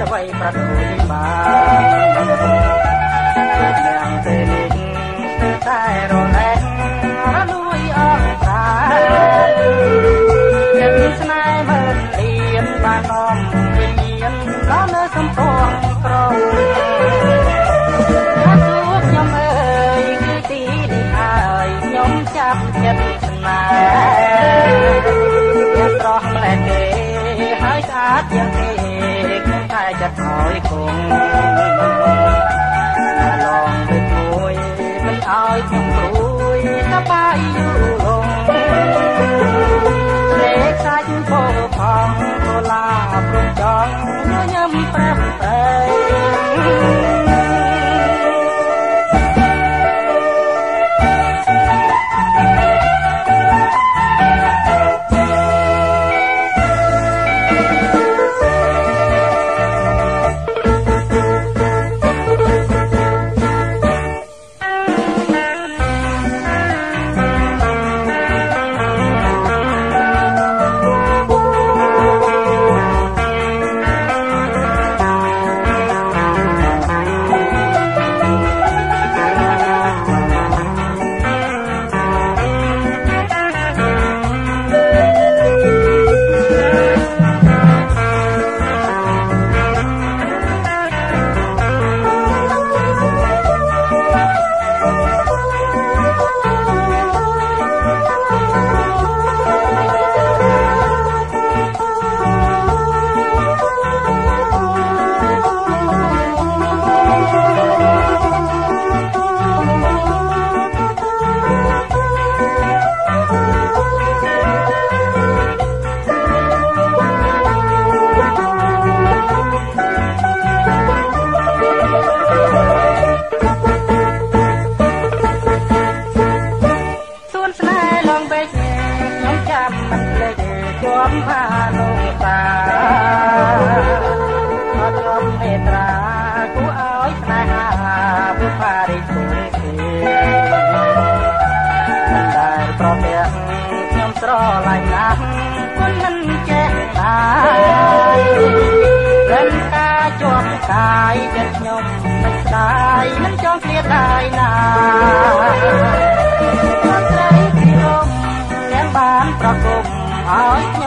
វ័យប្រដួយបានទាំងទេតែរលែងរលួយអស់តាចិត្តស្នេហ៍មើលលៀនបាននាំវិញ្ញាណដល់នៅសំពងក្រុងថាទូខ្ញុំអើយគឺទីនេះហើយខ្ញុំចាប់ចិត្តស្នេហ៍ស្រស់ម្លែកគេហើយស្អាតជាងគេខ្ញុំតែចិត្តឲ្យគង់ឡងទៅមួយមិនឲ្យខ្ញុំព្រួយតបាយយូរលងលេខសាច់ពោផងកូឡាព្រំចង់ញ៉ាំប្រែប្រែកាយចិត្តខ្ញុំមិនស្ដាយមិនចង់ឃ្លាតដាយណាស្រីពីរំទាំងបានប្រគំឲ្យ